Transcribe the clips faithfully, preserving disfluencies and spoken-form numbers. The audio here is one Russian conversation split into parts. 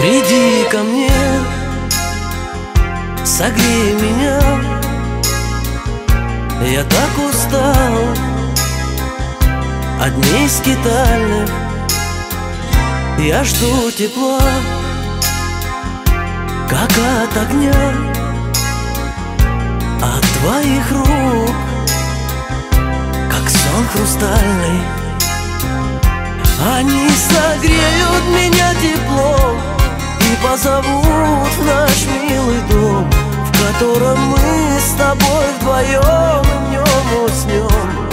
Приди ко мне, согрей меня. Я так устал от дней скитальных. Я жду тепла, как от огня, от твоих рук, как сон хрустальный. Они согреют меня теплом и позовут в наш милый дом, в котором мы с тобой вдвоем и в нем уснем.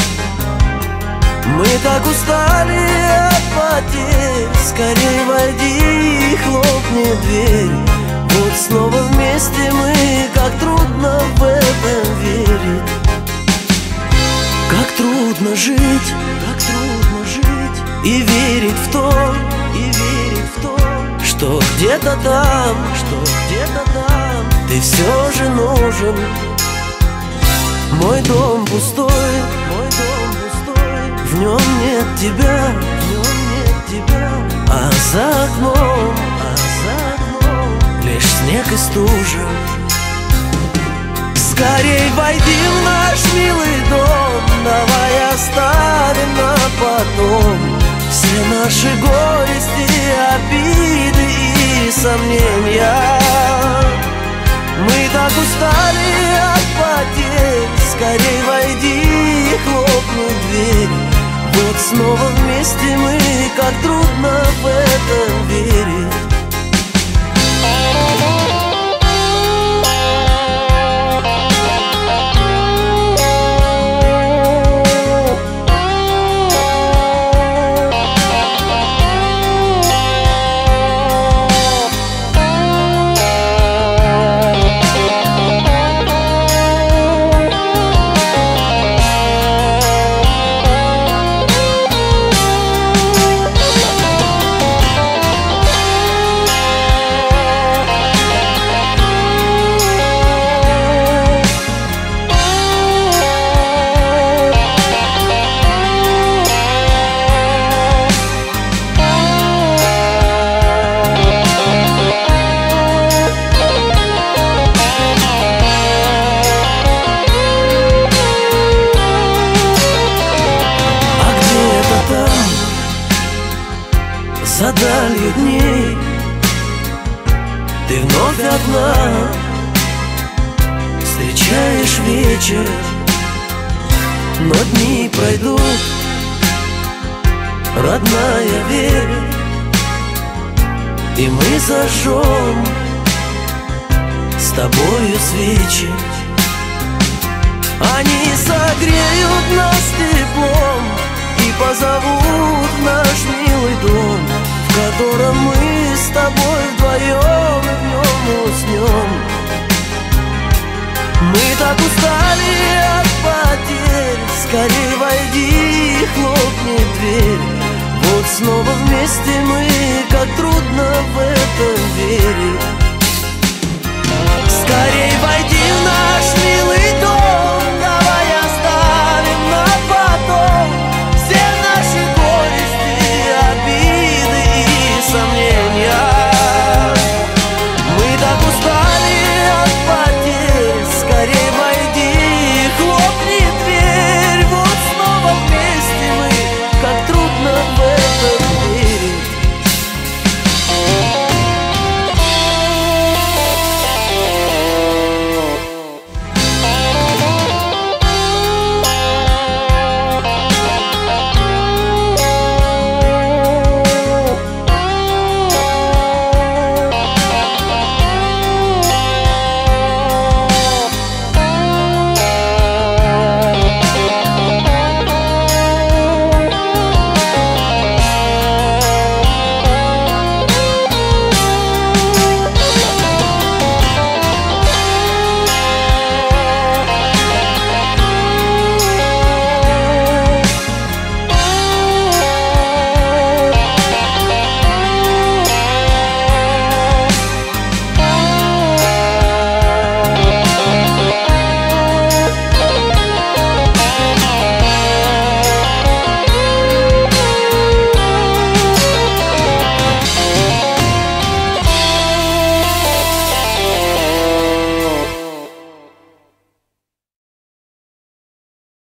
Мы так устали от потерь, скорей войди и хлопни дверь. Вот снова вместе мы, как трудно в этом верить. Как трудно жить, как трудно жить и верить в то, и верить в то, что где-то там, что где-то там ты все же нужен. Мой дом пустой, мой дом пустой, в нем нет тебя, в нем нет тебя. А за окном, а за окном лишь снег и стужа. Скорей войди в наш милый дом, давай оставим на потом все наши горести, обиды и сомнения. Мы так устали от потерь, скорей войди и хлопни дверь. Вот снова вместе мы, как трудно в этом верить. За далью дней ты вновь одна, встречаешь вечер, но дни пройдут, родная, верь, и мы зажжем с тобою свечи. Они согреют нас теплом и позовут в наш милый дом, в котором мы с тобой вдвоем и в нем уснем. Мы так устали от потерь, скорей войди и хлопни дверь. Вот снова вместе мы, как трудно в этом верить.